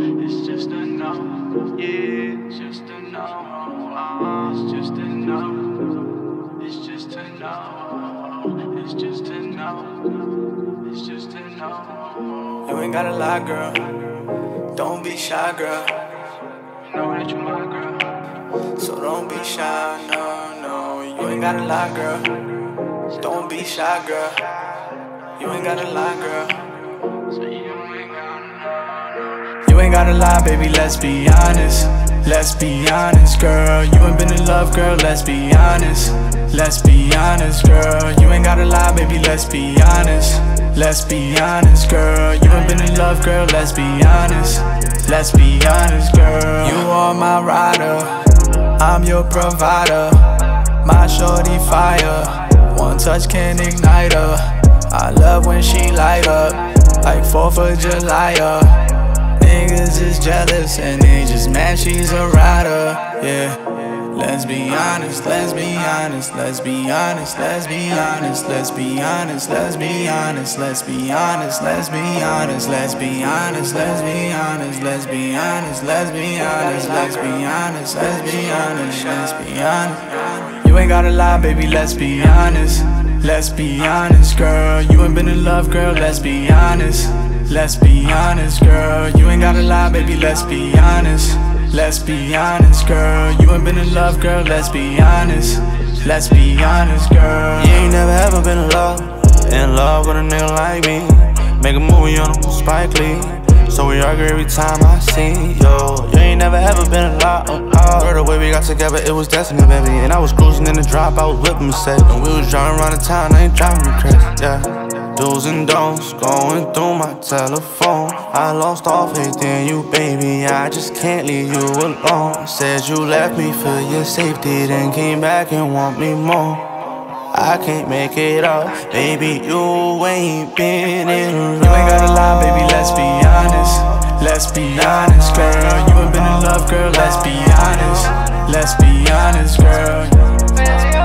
It's just a no. Yeah, it's just a no. It's just a no. It's just a no. It's just a no. It's just a no. You ain't gotta lie, girl. Don't be shy, girl. You know that you my girl. So don't be shy, no, no. You ain't gotta lie, girl. Don't be shy, girl. You ain't gotta lie, girl. So you ain't gotta lie, baby, let's be honest. Let's be honest, girl. You ain't been in love, girl, let's be honest. Let's be honest, girl. You ain't gotta lie, baby, let's be honest. Let's be honest, girl. You ain't been in love, girl, let's be honest. Let's be honest, girl. You are my rider, I'm your provider. My shorty fire, one touch can ignite her. I love when she light up, like 4th of July. Niggas is jealous and they just mad she's a rider, yeah. Let's be honest, let's be honest, let's be honest, let's be honest, let's be honest, let's be honest, let's be honest, let's be honest, let's be honest, let's be honest, let's be honest, let's be honest, let's be honest, let's be honest, let's be honest. You ain't gotta lie, baby, let's be honest. Let's be honest, girl. You ain't been in love, girl, let's be honest. Let's be honest, girl. You ain't gotta lie, baby, let's be honest. Let's be honest, girl. You ain't been in love, girl, let's be honest. Let's be honest, girl. You ain't never ever been in love with a nigga like me. Make a movie on him, Spike Lee. So we argue every time I see you. You ain't never ever been in love. Girl, the way we got together, it was destiny, baby. And I was cruising in the drop, I was whipping Mercedes. And we was driving around the town, I ain't driving me crazy, yeah. Do's and don'ts going through my telephone. I lost all faith in you, baby, I just can't leave you alone. Said you left me for your safety, then came back and want me more. I can't make it up, baby, you ain't been in love. You ain't gotta lie, baby, let's be honest. Let's be honest, girl. You ain't been in love, girl, let's be honest. Let's be honest, girl.